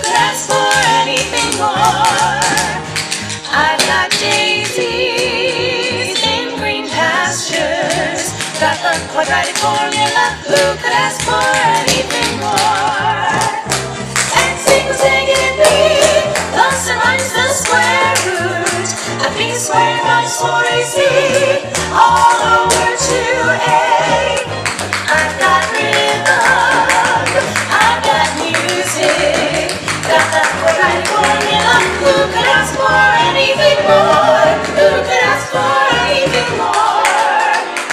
could ask for anything more? I've got daisies in green pastures, got the quadratic formula, who could ask for anything more? X equals negative b, plus or minus the square root of b squared minus 4ac, all over 2a. I've got rhythm, I've got music, got the quadratic formula, who could ask for anything more? Who could ask for anything more?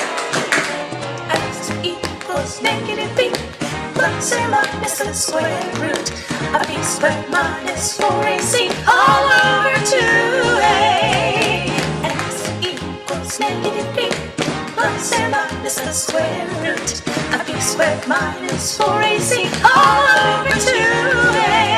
X equals negative b, plus or minus the square root of b squared minus 4ac, all over 2a. X equals negative b, plus or minus the square root of b squared minus 4ac, all over 2a.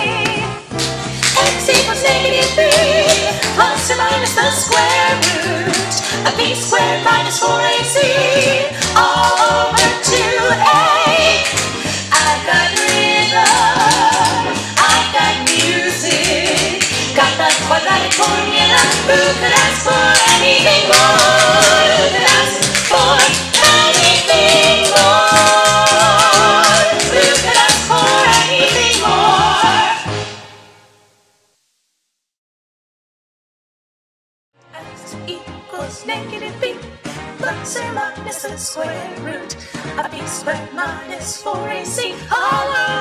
X equals negative b, plus or minus the square root of b squared minus 4ac, all over 2a. I've got rhythm, I've got music, got the quadratic formula, who could ask for anything more? Who could ask for anything more? Who could ask for anything more? X equals negative b, plus or minus the square root of b squared minus 4ac, all over